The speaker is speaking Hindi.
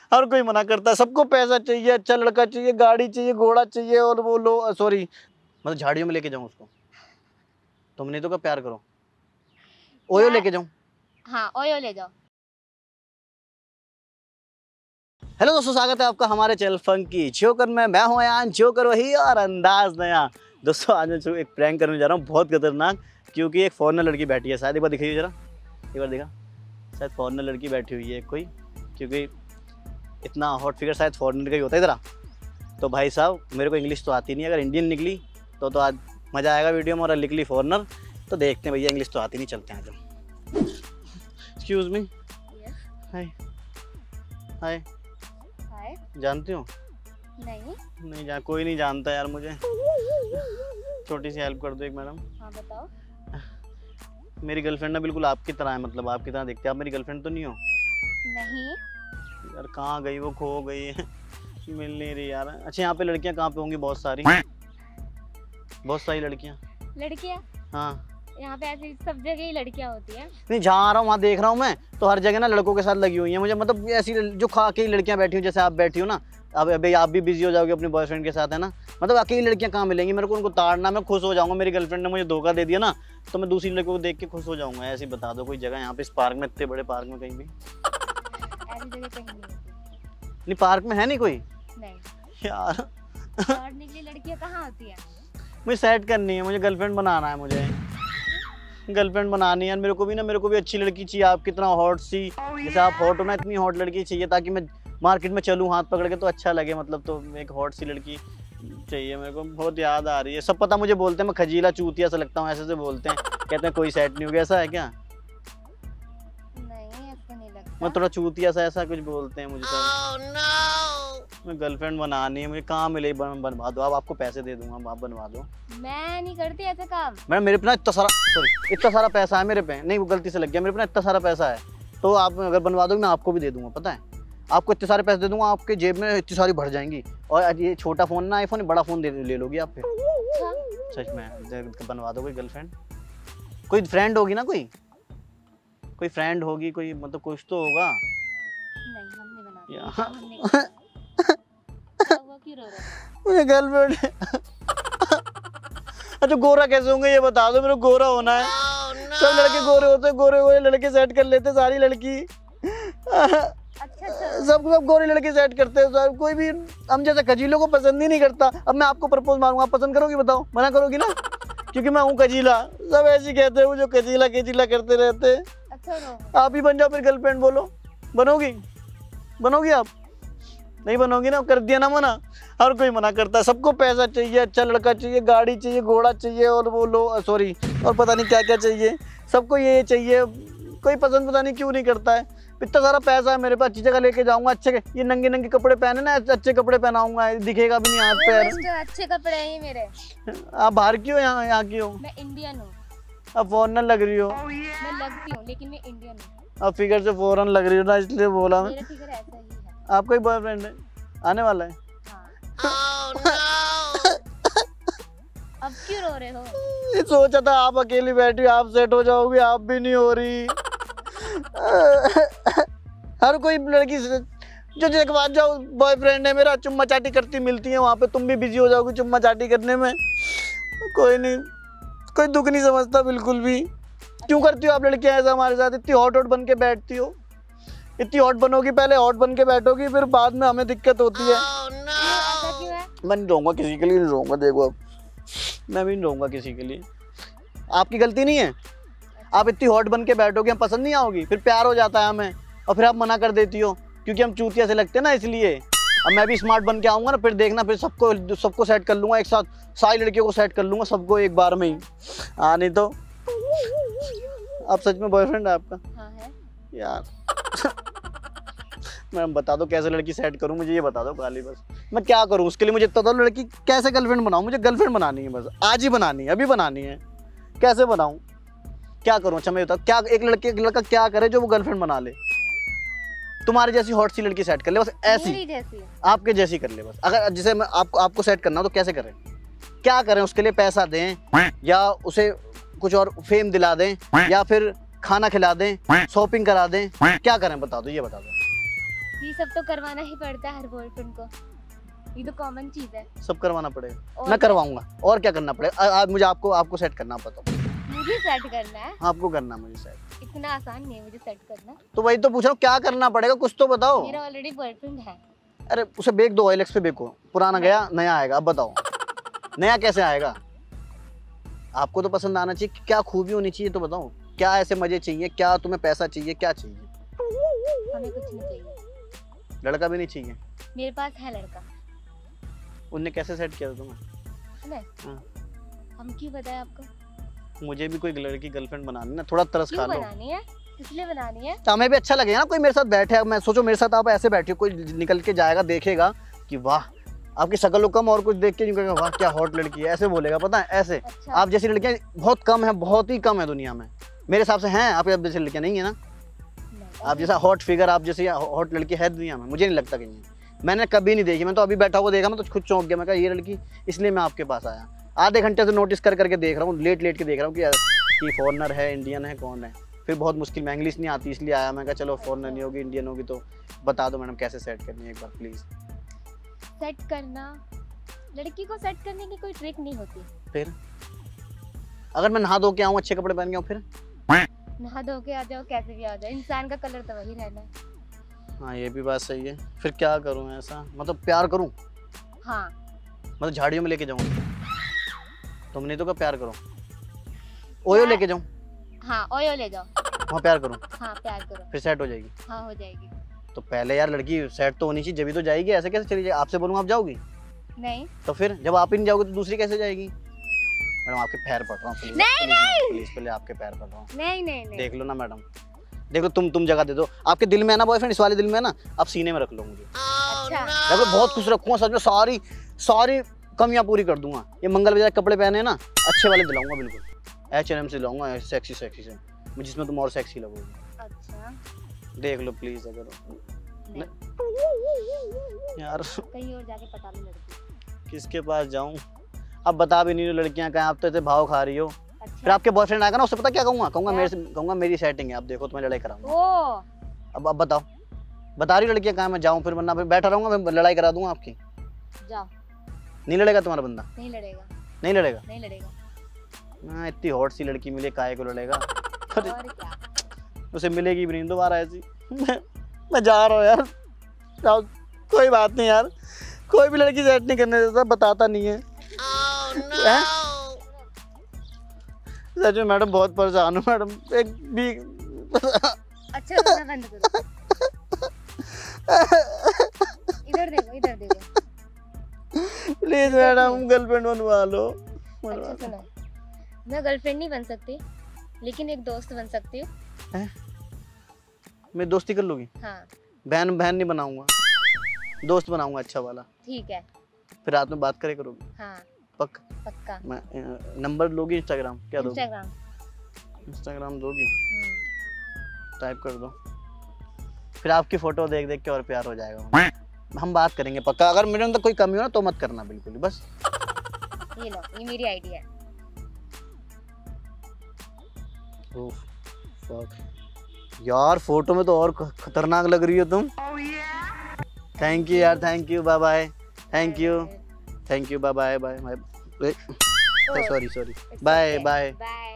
हर कोई मना करता है, सबको पैसा चाहिए, अच्छा लड़का चाहिए, गाड़ी चाहिए, घोड़ा चाहिए, और वो लो सॉरी मतलब झाड़ियों में लेके जाऊं उसको। तुमने तो कहा प्यार करो, ओयो लेके जाऊं। हाँ ओयो ले जाओ। हेलो दोस्तों, स्वागत है आपका हमारे चैनल फंकी जोकर में। मैं हूं यान जोकर वही और अंदाज नया। दोस्तों आज मैं एक प्रैंक करने जा रहा हूं, बहुत खतरनाक, क्योंकि एक फॉरेनर लड़की बैठी है। शायद एक बार दिखाइए जरा, एक बार देखा, शायद फॉरेनर लड़की बैठी हुई है कोई, क्योंकि इतना हॉट फिगर शायद फॉरेनर का ही होता है इधर। तो भाई साहब मेरे को इंग्लिश तो आती नहीं, अगर इंडियन निकली तो आज मज़ा आएगा वीडियो में, और निकली फॉरेनर तो देखते हैं। भैया इंग्लिश तो आती नहीं, चलते हैं आज। Excuse me. Hi hi. Hi. जानती हो? नहीं कोई नहीं जानता यार मुझे। छोटी सी हेल्प कर दो एक मैडम। हाँ बताओ। मेरी गर्लफ्रेंड ना बिल्कुल आपकी तरह है, मतलब आपकी तरह दिखती है। आप मेरी गर्लफ्रेंड तो नहीं हो? नहीं यार कहाँ गई वो, खो गई है, मिल नहीं रही यार। अच्छा यहाँ पे लड़कियाँ कहाँ पे होंगी? बहुत सारी लड़कियाँ। लड़कियाँ? हाँ यहाँ पे ऐसी सब जगह ही लड़कियाँ होती हैं। नहीं, जहाँ आ रहा हूँ वहाँ देख रहा हूँ मैं, तो हर जगह ना लड़कों के साथ लगी हुई है मुझे, मतलब ऐसी जो खा अकेली लड़कियाँ बैठी हुई, जैसे आप बैठी हो ना। अब अभी आप भी बिजी हो जाओगे अपने बॉयफ्रेंड के साथ, है ना। मतलब अकेली लड़कियाँ कहाँ मिलेंगी मेरे को, उनको ताड़ना, मैं खुश हो जाऊँगा। मेरी गर्लफ्रेंड ने मुझे धोखा दे दिया ना, तो मैं दूसरी लड़कों को देख के खुश हो जाऊँगा। ऐसी बता दो कोई जगह यहाँ पे, इस पार्क में, इतने बड़े पार्क में कहीं भी। ऐसी जगह कहीं नहीं होती। नहीं पार्क में है नहीं कोई? नहीं यार और निकली लड़कियाँ कहाँ होती है? मुझे सेट करनी है, मुझे गर्लफ्रेंड बनाना है, मुझे गर्लफ्रेंड बनानी है। मेरे को भी अच्छी लड़की चाहिए, आप कितना हॉट सी, जैसे आप हॉट हो ना, इतनी हॉट लड़की चाहिए, ताकि मैं मार्केट में चलूँ हाथ पकड़ के तो अच्छा लगे, मतलब। तो एक हॉट सी लड़की चाहिए मेरे को। बहुत याद आ रही है, सब पता मुझे बोलते हैं मैं खजीला चूतिया सा लगता हूँ, ऐसे से बोलते हैं, कहते हैं कोई सेट नहीं हो गया। ऐसा है क्या? नहीं ऐसा नहीं लगता। मैं थोड़ा चूतिया सा, ऐसा कुछ बोलते हैं मुझे सब। मैं गर्लफ्रेंड बनानी है मुझे, कहाँ मिले? बनवा दो आप, आपको पैसे दे दूंगा, आप बनवा दो। मैं नहीं करती ऐसा काम। मैडम मेरे पे ना इतना सारा पैसा है मेरे पे। नहीं वो गलती से लग गया, मेरे पे ना इतना सारा पैसा है, तो आप अगर बनवा दोगे मैं आपको भी दे दूंगा, पता है। आपको इतने सारे पैसे दे दूंगा, आपके जेब में इतनी सारी भर जाएंगी। और ये छोटा फोन ना, आईफोन, बड़ा फोन ले लोगी आप फिर। सच में बनवा दो कोई गर्लफ्रेंड। कोई फ्रेंड होगी ना, कोई फ्रेंड होगी, कोई मतलब कुछ तो होगा। नहीं हम नहीं बनाते। वो क्यों रो रहा है? मुझे गर्लफ्रेंड अच्छा गोरा कैसे होंगे ये बता दो, मेरे को गोरा होना है। सब लड़के गोरे होते हैं, गोरे लड़के सेट कर लेते, सारी लड़की अच्छा सब गोरे लड़के सेट करते हैं। कोई भी हम जैसे खजीलों को पसंद ही नहीं करता। अब मैं आपको प्रपोज मारूंगा, आप पसंद करोगी? बताओ, मना करोगी ना? क्योंकि मैं हूँ कजीला। सब ऐसे कहते हैं वो जो कजीला करते रहते। अच्छा आप ही बन जाओ फिर गर्लफ्रेंड, बोलो बनोगी आप? नहीं बनोगी ना, कर दिया ना मना। हर कोई मना करता है, सबको पैसा चाहिए, अच्छा लड़का चाहिए, गाड़ी चाहिए, घोड़ा चाहिए, और वो लो सॉरी और पता नहीं क्या क्या चाहिए, सबको ये चाहिए। कोई पसंद पता नहीं क्यों नहीं करता है। इतना सारा पैसा है मेरे पास, अच्छी जगह लेके जाऊंगा, अच्छे ये नंगे कपड़े पहने ना, अच्छे कपड़े पहनाऊंगा, दिखेगा भी नहीं हाथ पैर। अच्छे कपड़े हैं मेरे। आप बाहर की हो यहाँ की हो? मैं इंडियन हूँ। आप फॉरेनर लग रही हो। मैं लगती हूँ लेकिन मैं इंडियन हूँ। आप फिगर से फॉरेन लग रही हो ना, इसलिए बोला मैं। मेरा फिगर ऐसा ही है। आपका ही बॉयफ्रेंड है? आने वाला है? हाँ। अब क्यों रो रहे हो? सोचा था आप अकेली बैठी हो, आप सेट हो जाओगी, आप भी नहीं हो रही। हर कोई लड़की से जो एक बात जाओ, बॉयफ्रेंड है मेरा, चुम्मा चाटी करती मिलती है वहाँ पे, तुम भी बिजी हो जाओगी चुम्मा चाटी करने में। कोई नहीं, कोई दुख नहीं समझता बिल्कुल भी। क्यों करती हो आप लड़कियां ऐसा हमारे साथ? इतनी हॉट बन के बैठती हो, इतनी हॉट बनोगी, पहले हॉट बन के बैठोगी, फिर बाद में हमें दिक्कत होती है। ऐसा क्यों है? मैं नहीं रहूँगा किसी के लिए, नहीं रहूँगा। देखो अब मैं भी नहीं रहूँगा किसी के लिए, आपकी गलती नहीं है। आप इतनी हॉट बन के बैठोगे, हम पसंद नहीं आओगी, फिर प्यार हो जाता है हमें, और फिर आप मना कर देती हो क्योंकि हम चूतिया से लगते हैं ना, इसलिए। अब मैं भी स्मार्ट बन के आऊँगा ना, फिर देखना, फिर सबको सेट कर लूँगा एक साथ, सारी लड़कियों को सेट कर लूँगा सबको एक बार में ही। हाँ नहीं तो। आप सच में बॉयफ्रेंड है आपका? हाँ है यार मैम बता दो कैसे लड़की सेट करूं, मुझे ये बता दो खाली बस। मैं क्या करूं उसके लिए, मुझे इतना तो लड़की कैसे गर्लफ्रेंड बनाऊं? मुझे गर्लफ्रेंड बनानी है बस, आज ही बनानी है, अभी बनानी है। कैसे बनाऊं, क्या करूं? अच्छा मैं बताओ, क्या एक लड़का क्या करे जो वो गर्लफ्रेंड बना ले? तुम्हारी जैसी हॉट सी लड़की सेट कर ले बस, ऐसी जैसी आपके जैसी कर ले बस। अगर जैसे मैं आपको सेट करना हो तो कैसे करें? क्या करें उसके लिए? पैसा दें, या उसे कुछ और फेम दिला दें, या फिर खाना खिला दें, शॉपिंग करा दें, क्या करें बता दो, ये बता दो। ये सब तो करवाना ही पड़ता है हर बॉयफ्रेंड को, ये तो कॉमन चीज है। सब करवाना पड़ेगा, और मैं करवाऊंगा। और क्या करना पड़ेगा? मुझे आपको सेट करना बताओ। मुझे सेट करना है? आपको करना मुझे सेट। इतना आसान नहीं है मुझे सेट करना। तो वही तो पूछ रहा हूँ, क्या करना पड़ेगा, कुछ तो बताओ। मेरा ऑलरेडी बॉयफ्रेंड है। अरे उसे बेच दो, OLX पे बेचो। पुराना गया नया आएगा। अब बताओ नया कैसे आएगा? आपको तो पसंद आना चाहिए, क्या खूबी होनी चाहिए तो बताओ। क्या ऐसे मजे चाहिए, क्या तुम्हें पैसा चाहिए, क्या चाहिए? हमें कुछ नहीं चाहिए। लड़का भी नहीं चाहिए? मेरे पास है लड़का। उनने कैसे सेट किया था तुम्हें? है हाँ। हम क्यों बताएं आपको? मुझे भी कोई लड़की गर्लफ्रेंड बनानी ना, थोड़ा तरस खा क्यों लो। बनानी है? किसलिए बनानी है? तो हमें भी अच्छा लगेगा ना, कोई मेरे साथ बैठे। मैं सोचो मेरे साथ आप ऐसे बैठे हो, कोई निकल के जाएगा देखेगा कि वाह, आपकी शक्ल कम और कुछ देख के नहीं कहेगा वाह क्या हॉट लड़की है, ऐसे बोलेगा। पता है ऐसे। अच्छा। आप जैसी लड़कियां बहुत कम है, बहुत ही कम है दुनिया में मेरे हिसाब से। हैं आप जैसी लड़कियां नहीं है ना? आप जैसा हॉट फिगर, आप जैसी हॉट लड़की है दुनिया में? मुझे नहीं लगता कहीं। मैंने कभी नहीं देखी। मैं तो अभी बैठा हुआ देखा, मैं तो खुद चौंक गया। मैं कहा ये लड़की, इसलिए मैं आपके पास आया। आधे घंटे से नोटिस करके देख रहा हूँ, लेट के देख रहा हूँ कि फॉरनर है, इंडियन है, कौन है। फिर बहुत मुश्किल में, इंग्लिश नहीं आती इसलिए आया। मैं कहा चलो फॉरनर नहीं होगी, इंडियन होगी तो बता दो मैडम कैसे सेट करनी है एक बार प्लीज। सेट करना, लड़की को सेट करने की कोई ट्रिक नहीं होती। फिर अगर मैं नहा धो के आऊँ, अच्छे कपड़े पहन के आऊँ, फिर नहा धो के आ जाओ, कैसे भी आ जाओ, इंसान का कलर तो वही रहना है। हाँ ये भी बात सही है। फिर क्या करूँ ऐसा, मतलब प्यार करूँ? हाँ। मतलब झाड़ियों में लेके जाऊँ? तुमने तो कहा प्यार करो। ओयो लेके जाऊँ? हाँ ओयो ले जाओ। वहाँ प्यार करूँ? हाँ प्यार करो। फिर सेट हो जाएगी? हाँ हो जाएगी। तो पहले यार लड़की सेट तो होनी चाहिए, जब भी तो जाएगी। ऐसे कैसे चली जाएगी? आपसे बोलूँगा आप जाओगी? नहीं। तो फिर जब आप ही नहीं जाओगे तो दूसरी कैसे जाएगी? मैडम आपके पैर पड़ रहा हूँ प्लीज। नहीं, प्लीज पहले आपके पैर पड़ रहा हूँ। नहीं। देख लो ना मैडम, देखो तुम जगह दे दो। आपके दिल में है ना बॉयफ्रेंड, इस वाले दिल में है ना, आप सीने में रख लो मुझे। अच्छा। मैं बहुत खुश रखूंगा सच में, सारी कमियां पूरी कर दूंगा। ये मंगल बाजार कपड़े पहने ना, अच्छे वाले दिलाऊंगा बिल्कुल। H&M से लाऊंगा, सेक्सी से, जिसमें तुम और सेक्सी लगोगी। अच्छा देख लो प्लीज। अगर यार कहीं और जाके पटा लो लड़की। किसके पास जाऊं? अब बता भी नहीं रही लड़कियां कहाँ, आप तो इतने भाव खा रही हो। अच्छा। फिर आपके बॉयफ्रेंड आएगा ना, उससे पता क्या कहूंगा मेरी सेटिंग है, आप देखो तुम्हें लड़ाई कराऊंगा। ओ अब बताओ, बता रही लड़कियां कहाँ मैं जाऊं? फिर वरना फिर बैठा रहूंगा, मैं लड़ाई करा दूंगा आपकी। जाओ। नहीं लड़ेगा तुम्हारा बंदा? नहीं लड़ेगा। नहीं लड़ेगा? नहीं लड़ेगा। हाँ इतनी हॉट सी लड़की मिले, काहे को लड़ेगा? और क्या, उसे मिलेगी भी नहीं दोबारा ऐसी। मैं जा रहा हूँ यार। कोई बात नहीं यार, कोई भी लड़की सेट नहीं करने देता, बताता नहीं है। सच में मैडम बहुत परेशान हूँ मैडम। एक भी अच्छा रोना बंद करो। इधर देखो। प्लीज मैडम गर्लफ्रेंड बनवा लो। अच्छा सुनो, मैं गर्लफ्रेंड नहीं बन सकती, लेकिन एक दोस्त बन सकती हूँ। मैं दोस्ती कर लूंगी? हाँ। बहन नहीं बनाऊंगा, दोस्त बनाऊंगा अच्छा वाला। ठीक है। फिर रात में बात करे करोगी? हाँ पक्का। मैं नंबर लोगी? इंस्टाग्राम क्या दोगी? इंस्टाग्राम दोगी? टाइप कर दो, फिर आपकी फोटो देख के और प्यार हो जाएगा। हम बात करेंगे पक्का। अगर मेरे अंदर कोई कमी हो ना तो मत करना बिल्कुल ही, बस। ये लो, ये मेरी आईडी है। यार फोटो में तो और खतरनाक लग रही हो तुम। थैंक यू यार, thank you, bye bye. Thank you, bye bye. Sorry bye bye.